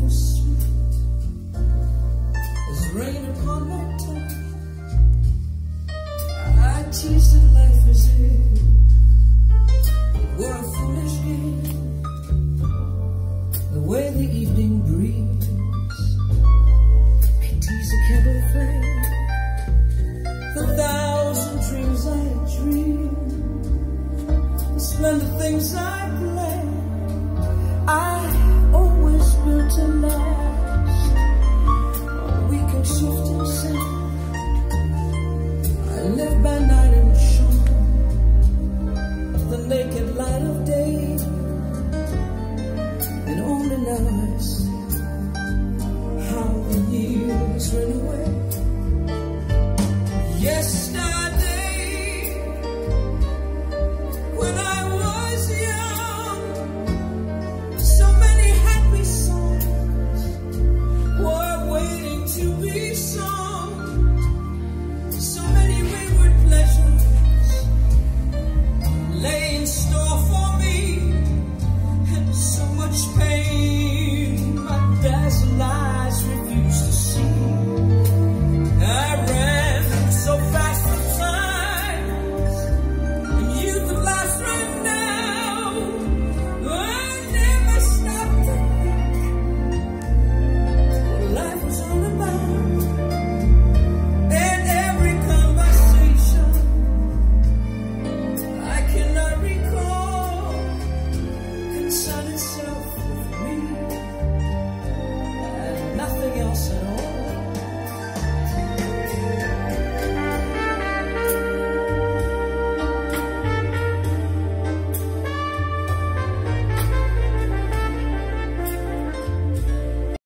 was sweet as rain upon my tongue. I teased at life as if it were a foolish game, the way the evening breeze may tease a candle flame. The thousand dreams I dreamed, the splendid things I planned, I always built to last. On weekend shift and sand, I live by night and shone the naked light of day, and only now I see how the years went away. Yesterday, when I was young, so many happy songs were waiting to be sung. So many wayward pleasures lay in store for me, and so much pain my dazzled eyes refused to see. I ran so fast for time, and youth of life's run down. I never stopped to think what life was all about. And every conversation I cannot recall concerned itself with me and nothing else at all.